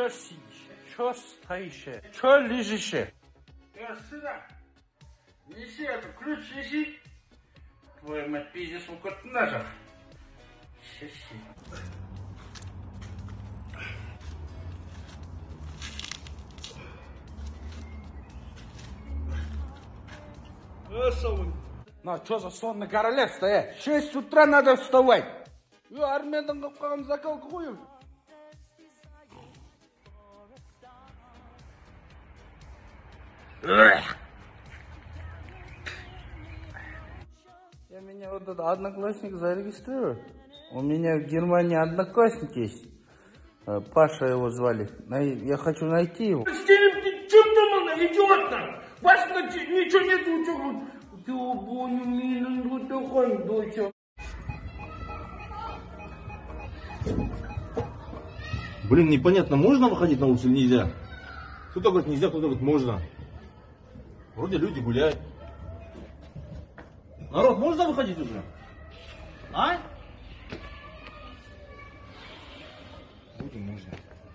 Чё сидишь? Чё стоишь? Чё лежишь? Сюда. Неси эту ключ, неси. Твою мать, пиздец, сколько ты нажал. Щаси. На, что за сонный королевство, 6 утра надо вставать. Армиядан қалып қалған закалка ғой. Я меня вот этот одноклассник зарегистрирую. У меня в Германии одноклассник есть. Паша его звали. Я хочу найти его. Стилем, ты что думал, идиот там? Вас ничего нет, Блин, непонятно, можно выходить на улицу или нельзя? Кто-то говорит нельзя, кто-то говорит можно. Вроде люди гуляют. Народ, можно выходить уже? А? Вроде можно.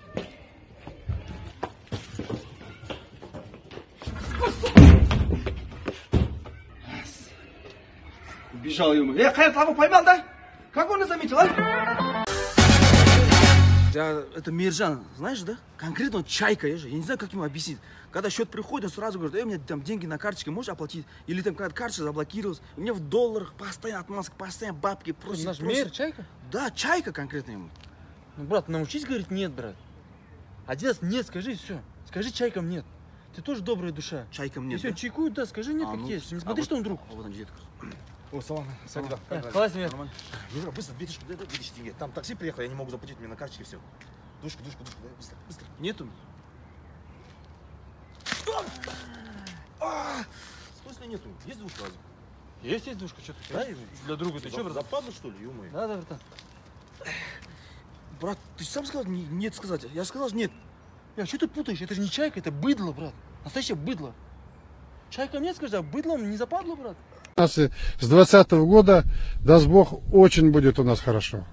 Убежал ему. Хайр, того поймал, да? Как он и заметил, а? Это Миржан, знаешь, да? Конкретно он чайка, я не знаю, как ему объяснить. Когда счет приходит, он сразу говорит, у меня там деньги на карточке, можешь оплатить? Или там когда карточка заблокировалась, у меня в долларах постоянно отмазка, постоянно бабки просит. Наш Мир чайка? Да, чайка конкретно ему. Ну, брат, научись говорить нет, брат. Один раз нет, скажи, все. Скажи чайкам нет. Ты тоже добрая душа. Чайкам нет. Если да? чайкуют, да, скажи нет, как есть. Не смотри, что он друг. Вот он детка. О, салам. Класс, Мир. Юра, быстро, 2000 тенге. Там такси приехал, я не могу заплатить, мне на карточке все. Душку, давай, быстро. Нету. В смысле нету? Есть душка разве? Есть душка, что ты? Да, для друга ты что, брат? Западло, что ли, ё-моё? Да, братан. Брат, ты сам сказал нет сказать. Я сказал нет. Что ты путаешь? Это же не чайка, это быдло, брат. Настоящее быдло. Чайка нет, скажи, а быдлом не западло, брат? У нас с 2020 года, даст Бог, очень будет у нас хорошо.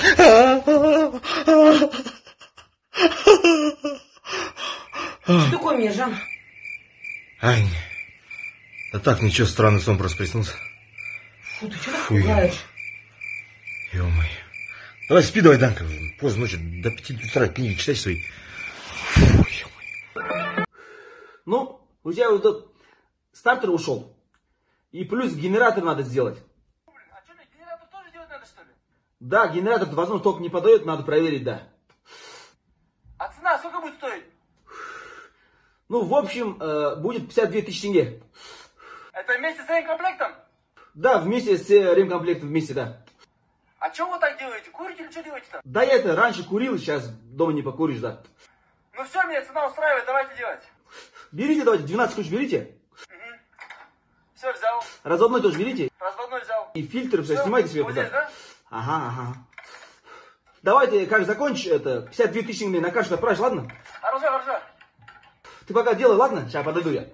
Что такое, Миржан? Ань, да так, ничего, странный сон просто приснился. Фу, ты что так пугаешь? Ё-моё. Давай спи, давай, Данка. Поздно ночью, до 5 утра книги читай свои. Фу, ё-моё. Ну, у тебя вот этот стартер ушел. И плюс генератор надо сделать. А что, генератор тоже делать надо, что ли? Да, генератор, возможно, только не подает, надо проверить, да. А цена сколько будет стоить? Ну, в общем, будет 52 тысячи тенге. Это вместе с ремкомплектом? Да, вместе с ремкомплектом, вместе, да. А что вы так делаете? Курите или что делаете-то? Да я это раньше курил, сейчас дома не покуришь, да. Ну все, меня цена устраивает, давайте делать. Берите, давайте, 12 ключ берите. Все, взял. Разводной тоже берите. Разводной взял. И фильтр все снимайте себе. Вот здесь, да? Ага. Давайте, как закончишь это, 52 тысячи мне на карту отправишь, ладно? Хорошо. Ты пока делай, ладно? Сейчас подойду я.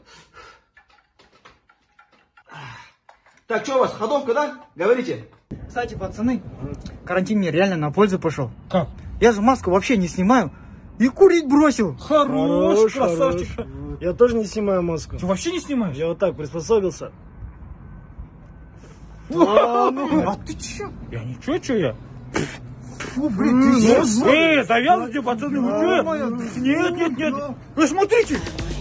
Так, что у вас, ходовка, да? Говорите. Кстати, пацаны, карантин мне реально на пользу пошел. Как? Я же маску вообще не снимаю и курить бросил. Хорош, красавчик. Я тоже не снимаю маску. Ты вообще не снимаешь? Я вот так приспособился. А ты че? Я ничего, что я? Фу, блин, ты завязывайте, пацаны, вы что? Нет. Вы смотрите.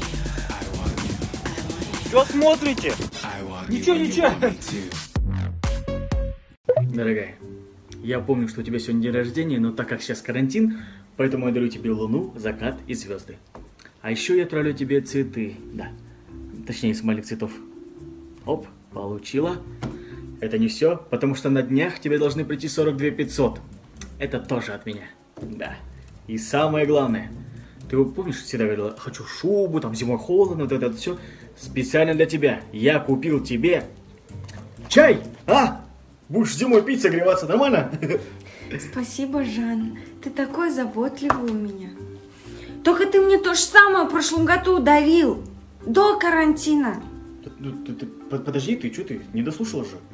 Что смотрите? Ничего. Дорогая, я помню, что у тебя сегодня день рождения, но так как сейчас карантин, поэтому я дарю тебе луну, закат и звезды. А еще я отправлю тебе цветы, да, точнее смайлик цветов. Оп, получила. Это не все, потому что на днях тебе должны прийти 42 500. Это тоже от меня, да. И самое главное, ты помнишь, всегда говорила, хочу шубу, там зимой холодно, вот это все. Специально для тебя я купил тебе чай, а? Будешь зимой пить, согреваться, нормально? Спасибо, Жан. Ты такой заботливый у меня. Только ты мне то же самое в прошлом году дарил. До карантина. Подожди, ты что, ты не дослушала же?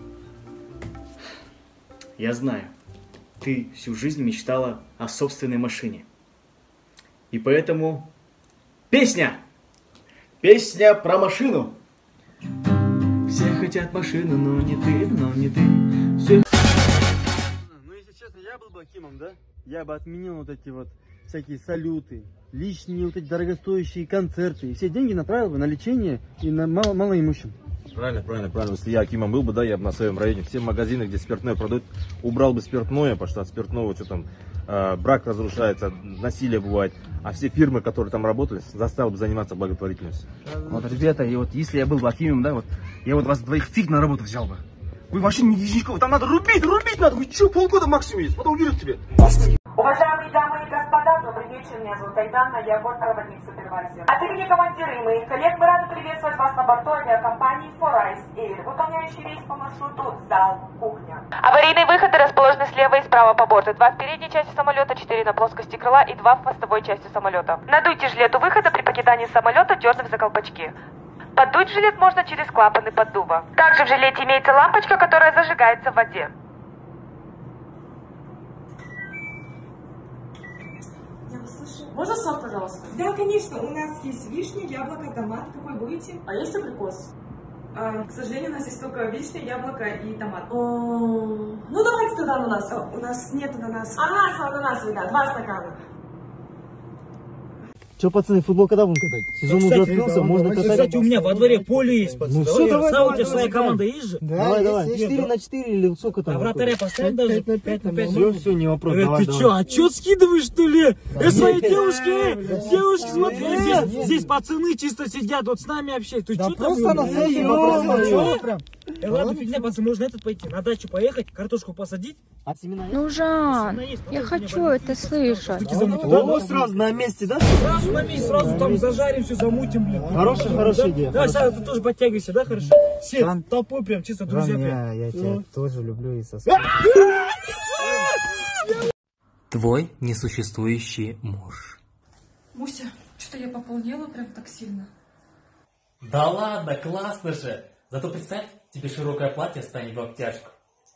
Я знаю, ты всю жизнь мечтала о собственной машине. И поэтому песня! Песня про машину. Все хотят машину, но не ты, но не ты. Все... Ну, если честно, я был бы Акимом, да? Я бы отменил вот эти вот всякие салюты, лишние вот эти дорогостоящие концерты. И все деньги направил бы на лечение и на малоимущим. Правильно. Если я Акимом был бы, да, я бы на своем районе все магазины, где спиртное продают, убрал бы спиртное, потому что от спиртного что там, брак разрушается, насилие бывает. А все фирмы, которые там работали, заставил бы заниматься благотворительностью. Вот, ребята, и вот если я был бы Акимом, да, вот, я вот вас двоих фиг на работу взял бы. Вы вообще не Нижниковы, там надо рубить надо. Вы что, полгода максимум есть, потом уберут тебе. Уважаемые дамы и господа, добрый вечер, меня зовут Айдана, я бортпроводник супервайзер. От имени командира и моих коллег мы рады приветствовать вас на борту авиакомпании Forise Air, выполняющий рейс по маршруту зал-кухня. Аварийные выходы расположены слева и справа по борту. 2 в передней части самолета, 4 на плоскости крыла и 2 в хвостовой части самолета. Надуйте жилет у выхода при покидании самолета, дернув за колпачки. Поддуть жилет можно через клапаны поддува. Также в жилете имеется лампочка, которая зажигается в воде. Я вас слышу. Можно сок, пожалуйста? Да, конечно. У нас есть вишня, яблоко, томат. Какой будете? А есть абрикос? К сожалению, у нас есть только вишня, яблоко и томат. Ну, давайте тогда ананас. У нас нет ананаса. Ананас, да. 2 стакана. Че, пацаны, футбол когда будем катать? Сезон уже открылся, можно катать. Кстати, у меня во дворе поле есть, пацаны. Ну все, давай. У тебя своя команда есть же? Давай. 4 на 4 или сколько там? А вратаря поставь даже 5 на 5. Все, не вопрос. Ты че, отчет скидываешь, что ли? Свои девушки, смотри, здесь пацаны чисто сидят, вот с нами общаются. Ты че там? Просто на свои вопросы. Ладно, фигня, пацаны, можно этот пойти, на дачу поехать, картошку посадить. Ну, Жан, я хочу это слышать. О, сразу на месте, да? Сразу на месте, сразу там зажарим, все замутим, блин. Хорошая идея. Давай, Саша, ты тоже подтягивайся, да, хорошо? Все, толпой прям, чисто друзья прям. Я тебя тоже люблю и соскучился. Твой несуществующий муж. Муся, что-то я пополнела прям так сильно. Да ладно, классно же. Зато представь, тебе широкое платье станет в обтяжку.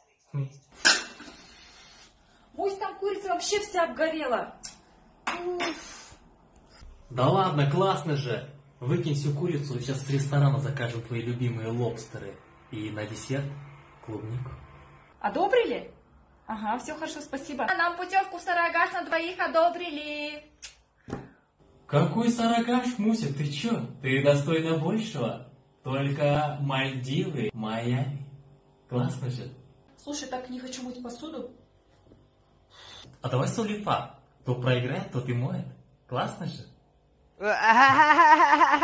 Мусь, там курица вообще вся обгорела. Да ладно, классно же. Выкинь всю курицу, сейчас с ресторана закажем твои любимые лобстеры. И на десерт клубнику. Одобрили? Ага, все хорошо, спасибо. А нам путевку в Сарыагаш на 2 одобрили. Какой Сарыагаш, Муся, ты чё? Ты достойна большего. Только Мальдивы, Майами. Классно же. Слушай, так не хочу мыть посуду. А давай солифа. Кто проиграет, тот и моет. Классно же.